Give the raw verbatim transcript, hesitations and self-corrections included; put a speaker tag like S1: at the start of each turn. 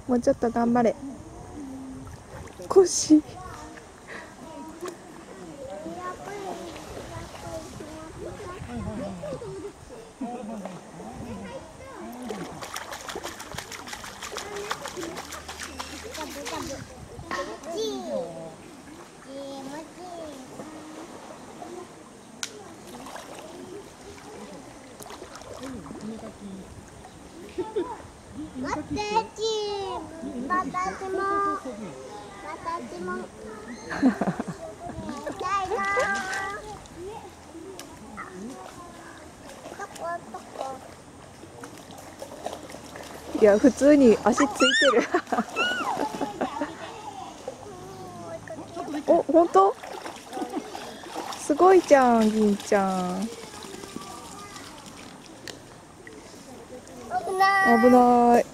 S1: もうちょっと頑張れ。腰。
S2: 待ってちー、私も私も痛いな。どこどこ。
S1: いや普通に足ついてる。お、本当？すごいじゃん、銀ちゃん。
S2: 危ない。
S1: 危ない。